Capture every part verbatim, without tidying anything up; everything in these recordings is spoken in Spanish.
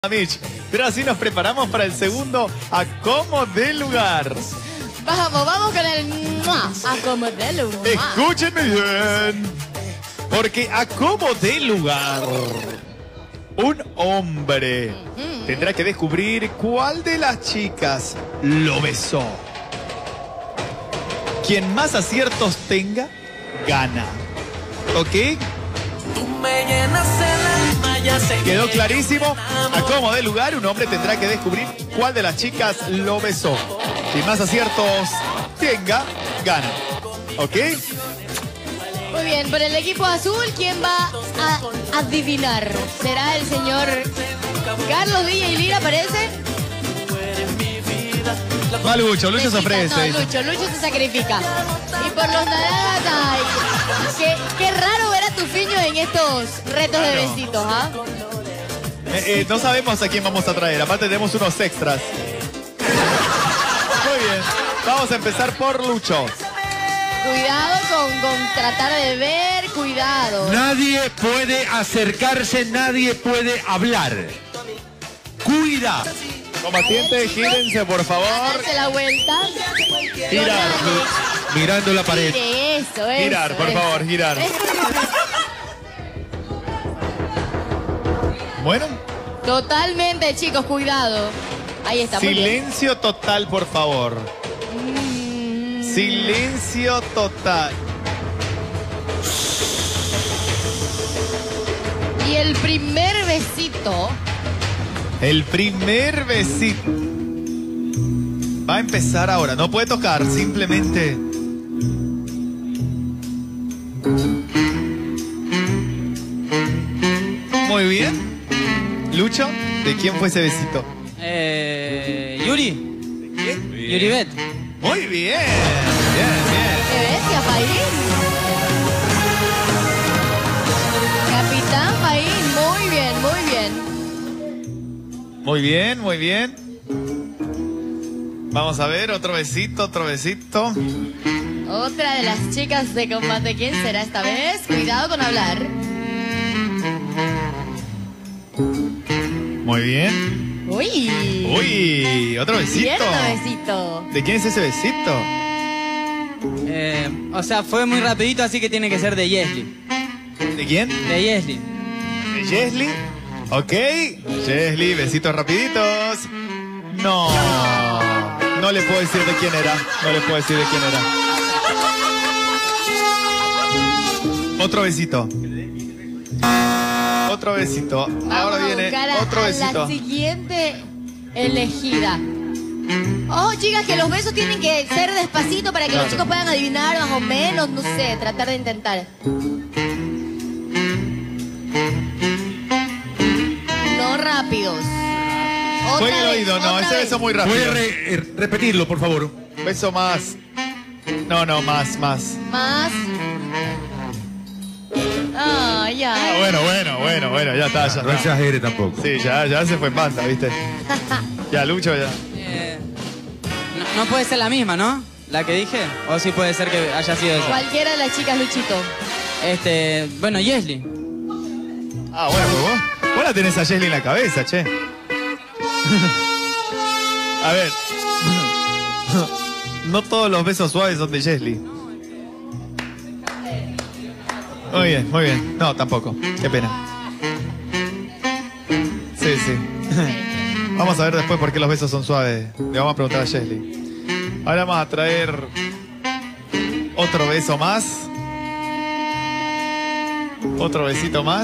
Mitch, pero así nos preparamos para el segundo Acomodé Lugar. Vamos, vamos con el Acomodé Lugar. Escúchenme bien, porque Acomodé Lugar, un hombre mm. tendrá que descubrir cuál de las chicas lo besó. Quien más aciertos tenga, gana. ¿Ok? Tú me llenas el alma, ya sé. ¿Quedó clarísimo? Acomodé Lugar, un hombre tendrá que descubrir cuál de las chicas lo besó. Si más aciertos tenga, gana. ¿Ok? Muy bien, por el equipo azul, ¿quién va a adivinar? ¿Será el señor Carlos Villa y Lira, parece? Va Lucho, Lucho se ofrece. No, Lucho, Lucho se sacrifica. Y por los naranjas, ay, qué, qué raro ver a Tufiño en estos retos claro. de besitos, ¿ah? Eh, eh, no sabemos a quién vamos a traer, aparte tenemos unos extras. Muy bien, vamos a empezar por Lucho. Cuidado con, con tratar de ver, cuidado. Nadie puede acercarse, nadie puede hablar. Cuida. Combatientes, gírense, por favor. Darse la vuelta. Girar. Mirando la pared. Gire, eso, eso, girar, por eso. favor, girar. Bueno. Totalmente, chicos, cuidado. Ahí está. Silencio total, por favor. Mm. Silencio total. Y el primer besito. El primer besito. Va a empezar ahora. No puede tocar, simplemente. Muy bien. Lucho, ¿de quién fue ese besito? Eh, Yuri. ¿De quién? Yuri Bet. Muy bien. Bien, bien. ¿Qué bestia, Faín? Capitán Faín, muy bien, muy bien. Muy bien, muy bien. Vamos a ver, otro besito, otro besito. Otra de las chicas de combate. ¿Quién será esta vez? Cuidado con hablar. Muy bien. Uy. Uy, otro besito. Cierto besito. ¿De quién es ese besito? Eh, o sea, fue muy rapidito, así que tiene que ser de Yesli. ¿De quién? De Yesli. ¿De Yesli? Ok. Yesli, besitos rapiditos. No. No le puedo decir de quién era. No le puedo decir de quién era. Otro besito. Otro besito. Ahora Vamos viene a otro a besito. La siguiente elegida. Oh, chicas, que los besos tienen que ser despacito para que claro. los chicos puedan adivinar más o menos, no sé, tratar de intentar. No rápidos. Fue Otra en el vez, oído, no, otra ese vez. beso muy rápido. ¿Puede re eh, repetirlo, por favor? Beso más. No, no, más, más. Más. Ah, ya. Ah, bueno, bueno, bueno, bueno, ya está, ya No está. exagere tampoco. Sí, ya, ya se fue en banda, ¿viste? Ya, Lucho, ya. Eh, no, no puede ser la misma, ¿no? La que dije. O sí puede ser que haya sido esa. Cualquiera de las chicas, Luchito. Este, bueno, Yesli. Ah, bueno, pues vos, vos la tenés a Yesli en la cabeza, che. A ver. No todos los besos suaves son de Yesli. Muy bien, muy bien. No, tampoco. Qué pena. Sí, sí. Vamos a ver después por qué los besos son suaves. Le vamos a preguntar a Yesli. Ahora vamos a traer otro beso más. Otro besito más.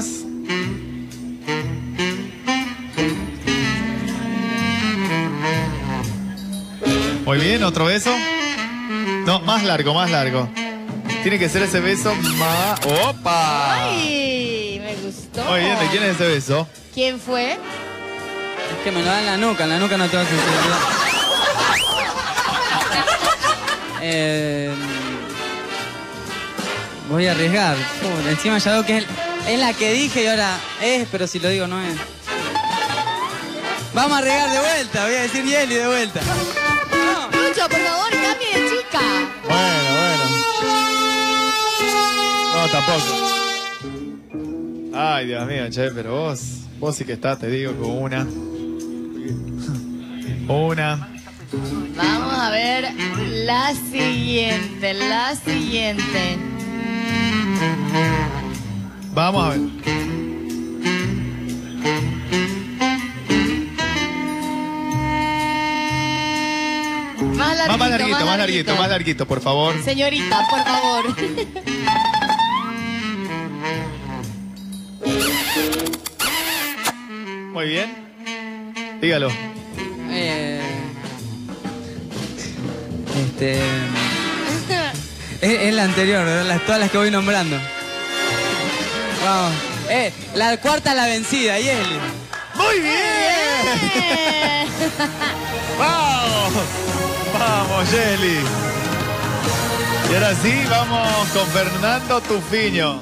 Muy bien, otro beso. No, más largo, más largo. Tiene que ser ese beso más... ¡Opa! ¡Ay! Me gustó. Muy bien, ¿de quién es ese beso? ¿Quién fue? Es que me lo da en la nuca, en la nuca no tengo sensibilidad. eh, voy a arriesgar. Puh, encima ya veo que es, es la que dije y ahora es, pero si lo digo no es. Vamos a arriesgar de vuelta, voy a decir Yesli de vuelta. No. Lucho, por favor, cambie de chica. Bueno, bueno. No, tampoco. Ay, Dios mío, che, pero vos, vos sí que estás, te digo, con una. Una. Vamos a ver la siguiente, la siguiente. Vamos a ver. Más larguito, Más larguito, más larguito, más larguito, por favor. Señorita, por favor. Muy bien. Dígalo. Eh, este. Es, es la anterior, ¿no? Las, todas las que voy nombrando. Vamos. Eh, la cuarta la vencida, Yeli. ¡Muy bien! ¡Vamos! ¡Vamos, Yeli! Y ahora sí, vamos con Fernando Tufiño.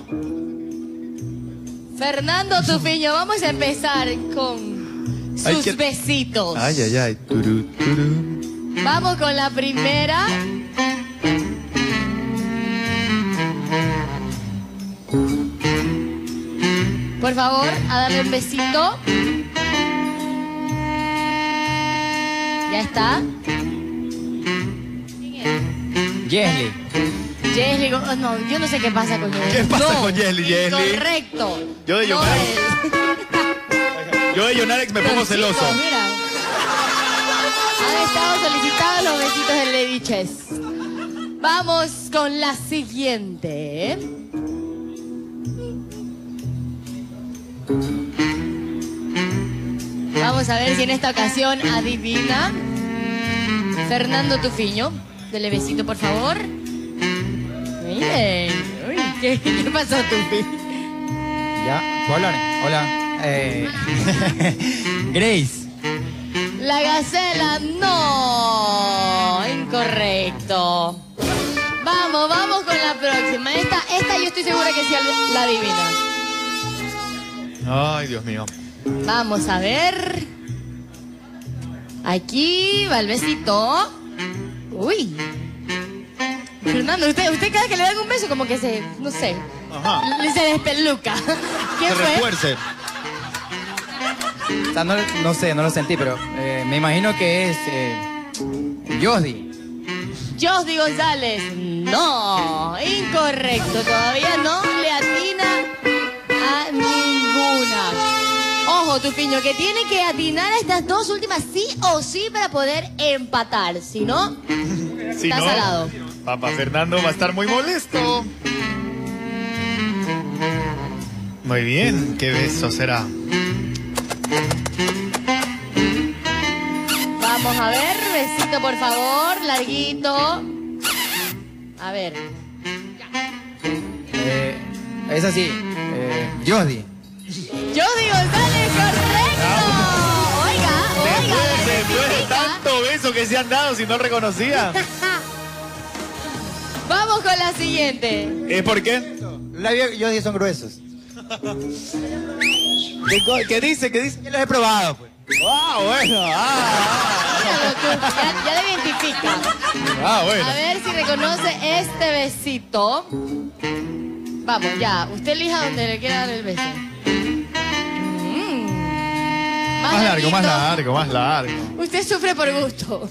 Fernando Tufiño, vamos a empezar con sus Ay, que- besitos. Ay, ay, ay. Turú, turú. Vamos con la primera. Por favor, a darle un besito. Ya está. Yeli. Jesly, oh, no, yo no sé qué pasa con Jesly. ¿Qué pasa No, con Jesly, Jesly? Correcto. Yo de no Yonarex. es. Yo de Yonarex me pongo Pero, celoso. chicos, mira. Han estado solicitados los besitos del Lady Chess. Vamos con la siguiente. Vamos a ver si en esta ocasión adivina. Fernando Tufiño. Dele besito, por favor. Miren. Uy, ¿qué, qué pasó, Tufi? Ya, ¿puedo hablar? Hola. Eh... Grace. La gacela, no. Incorrecto. Vamos, vamos con la próxima. Esta, esta yo estoy segura que sí la adivina. Ay, Dios mío. Vamos a ver. Aquí va el besito. Uy. Fernando, usted, usted cada que le dan un beso como que se, no sé, Ajá. le se despeluca. ¿Quién Se fue? refuerce. O sea, no, no sé, no lo sentí, pero eh, me imagino que es eh, Josdy. Josdy González. No, incorrecto. Todavía no le atina a ninguna. Ojo, Tufiño, que tiene que atinar a estas dos últimas sí o sí para poder empatar. Si no, Si está no, salado. papá Fernando va a estar muy molesto. Muy bien, ¿qué beso será? Vamos a ver, besito por favor, larguito. A ver. Eh, es así. Eh, Josdy. Josdy González, correcto. Oiga, oiga. Después, la después de rectifica. tanto beso que se han dado, si no reconocía. Vamos con la siguiente. ¿Es por qué? Los labios de Josdy son gruesos. ¿Qué, co- qué dice? ¿Qué dice? Yo los he probado, pues. Ah, bueno. Ah, Míralo tú, ya, ya lo identifica. ah, bueno. A ver si reconoce este besito. Vamos, ya. Usted elija donde le quiera dar el beso. Mm. Más largo, más larguito. largo, más largo. Usted sufre por gusto.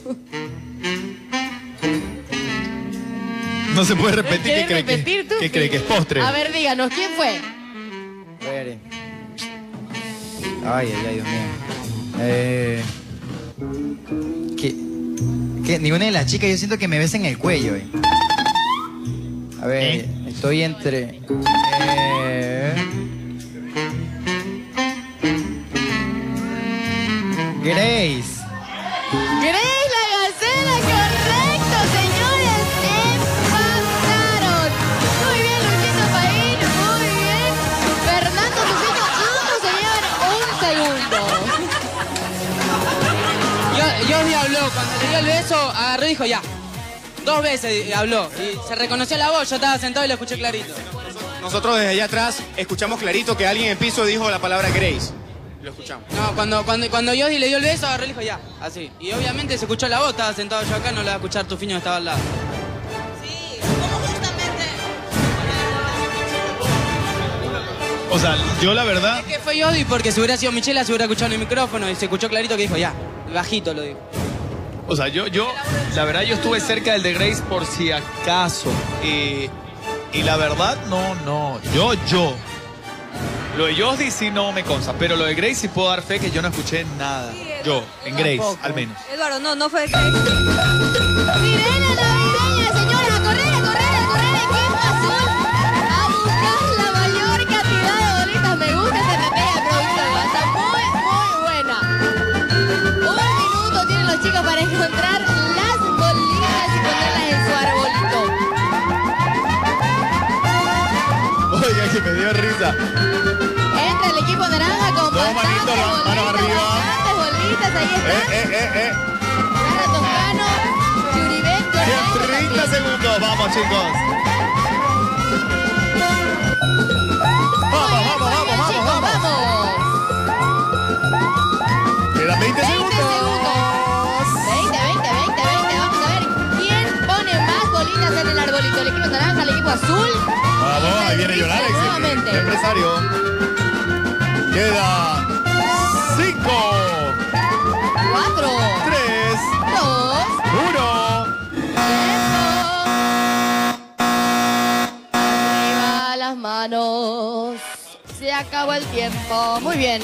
No se puede repetir. ¿Qué ¿Quiere cree repetir tú? que, ¿qué cree que es postre? A ver, díganos, ¿quién fue? A ver. eh. Ay, ay, ay, Dios mío. Eh, ¿qué, qué? Ninguna de las chicas, yo siento que me besa en el cuello. Eh. A ver, ¿Eh? estoy entre... Eh, Grace. Grace la Gacela, correcto, señores. Empataron. Muy bien, Luisito Paín, muy bien. Fernando Tufiño, ambos se llevan un segundo. Yo, Josdy habló, cuando le dio el beso, agarró y dijo ya. Dos veces habló. Y se reconoció la voz, yo estaba sentado y lo escuché clarito. Nosotros desde allá atrás escuchamos clarito que alguien en el piso dijo la palabra Grace. Lo escuchamos. No, cuando, cuando, cuando Josdy le dio el beso, agarró y dijo ya. Así. Y obviamente se escuchó la voz, estaba sentado yo acá, no lo iba a escuchar Tufiño que estaba al lado. O sea, yo la verdad... Es que fue Yodi porque si hubiera sido Michela se hubiera escuchado en el micrófono y se escuchó clarito que dijo ya, bajito lo dijo. O sea, yo, yo, la verdad, yo estuve cerca del de Grace por si acaso. Y, y la verdad, no, no. Yo, yo. Lo de Josdi sí no me consta, pero lo de Grace sí puedo dar fe que yo no escuché nada. Yo, en Grace, al menos. Eduardo, no, no fue Grace. Sirena navideña, señores, a correr, a correr, a correr, equipo azul. A buscar la mayor cantidad de bolitas. Me gusta esta estrategia de producción, está muy, muy buena. Un minuto tienen los chicos para encontrar las bolitas y ponerlas en su arbolito. Oiga, que me dio risa. Entra el equipo naranja con Dos bastantes manitos, bolitas, manos arriba. bastantes bolitas, ahí Eh, está. eh, eh, eh. Garra Toscano, Yuribén, En treinta segundos, vamos, chicos. Vamos, vamos, vamos, vamos, vamos. vamos. Quedan veinte segundos. veinte, veinte, veinte, veinte. Vamos a ver quién pone más bolitas en el arbolito. El equipo naranja, el equipo azul. Vamos, ahí viene Yolanda, Nuevamente. el empresario. Queda cinco, Cuatro, tres, dos, uno. arriba las manos. Se acabó el tiempo. Muy bien.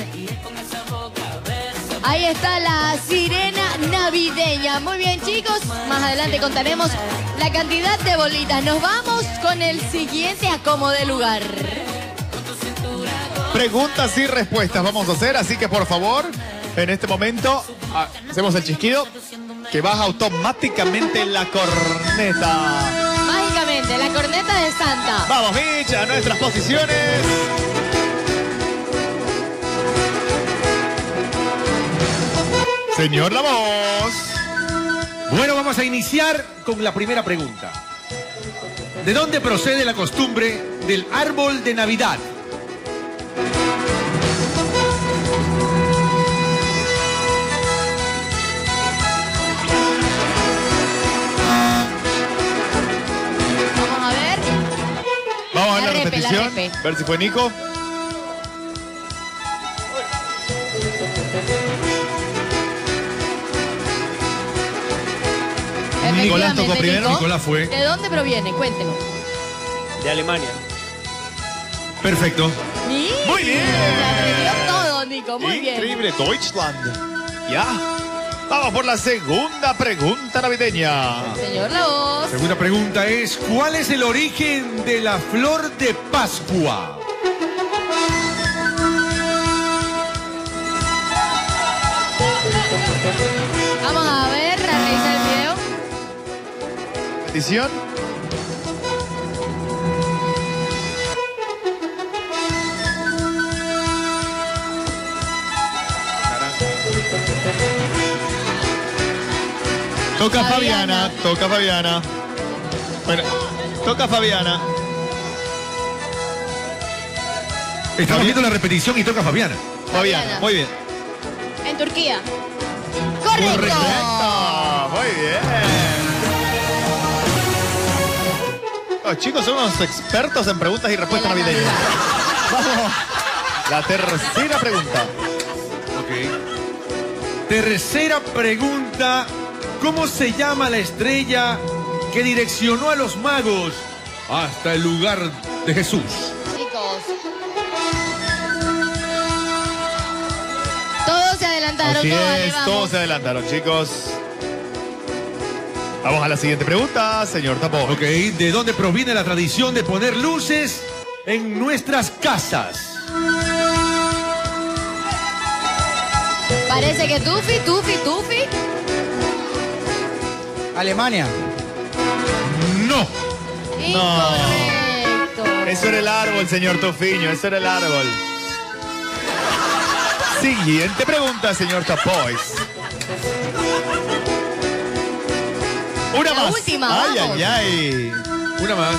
Ahí está la sirena navideña. Muy bien, chicos. Más adelante contaremos la cantidad de bolitas. Nos vamos con el siguiente acomodo de lugar. Preguntas y respuestas vamos a hacer, así que por favor, en este momento ah, hacemos el chisquido que baja automáticamente la corneta. Mágicamente, la corneta de Santa. Vamos, Mitch, a nuestras posiciones. Señor La Voz. Bueno, vamos a iniciar con la primera pregunta. ¿De dónde procede la costumbre del árbol de Navidad? Vamos a ver. Vamos a ver la, La repe, la repetición. repe. Ver si fue Nico. Nicolás tocó Efectivamente, primero. Nico. Nicolás fue. ¿De dónde proviene? Cuéntenos. De Alemania. Perfecto. Muy bien. Se aprendió todo, Nico. Muy bien. Increíble, Deutschland. Ya. Vamos por la segunda pregunta navideña. Señor La Voz. Segunda pregunta es, ¿cuál es el origen de la flor de Pascua? Vamos a ver, a revisar el video. Petición. Toca Fabiana. Fabiana, toca Fabiana. Bueno, toca Fabiana. Estamos viendo la repetición y toca Fabiana. Fabiana, Fabiana. muy bien. En Turquía. Correcto. Correcto, muy bien. Los chicos son unos expertos en preguntas y respuestas De la navideñas. Navidad. Vamos. La tercera pregunta. Ok. Tercera pregunta. ¿Cómo se llama la estrella que direccionó a los magos hasta el lugar de Jesús? Chicos. Todos se adelantaron, Así todos, es, vamos. todos se adelantaron, chicos. Vamos a la siguiente pregunta, señor Tapón. Ok, ¿de dónde proviene la tradición de poner luces en nuestras casas? Parece que Tufi, Tufi, Tufi. Alemania. No. Incorrecto. Eso era el árbol, señor Tofiño, eso era el árbol. Siguiente pregunta, señor Tapois. Una La más. última, ay, vamos. ay, ay. Una más.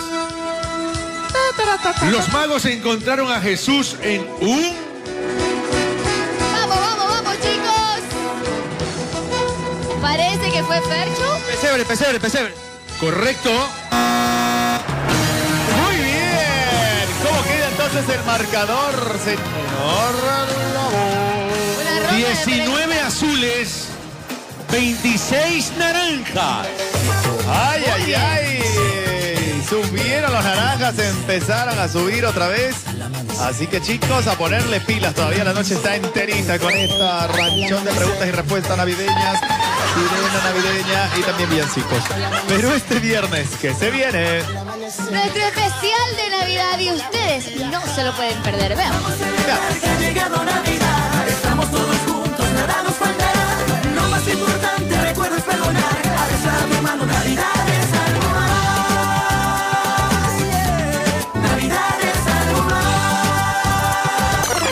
Los magos encontraron a Jesús en un... Vamos, vamos, vamos, chicos. Parece que fue Fercho. Pesebre, pesebre, pesebre. Correcto. Muy bien. ¿Cómo queda entonces entonces el marcador, señor Lobo. Una ronda de diecinueve azules, veintiséis naranjas. Ay, ay, ay. Subieron los naranjas, empezaron a subir otra vez. Así que chicos, a ponerle pilas. Todavía la noche está enterita con esta ranchón de preguntas y respuestas navideñas, sirena navideña y también villancicos. Pero este viernes, que se viene, Nuestro especial de Navidad y ustedes no se lo pueden perder. Veamos. Ha llegado Navidad, estamos todos juntos, nada nos faltará.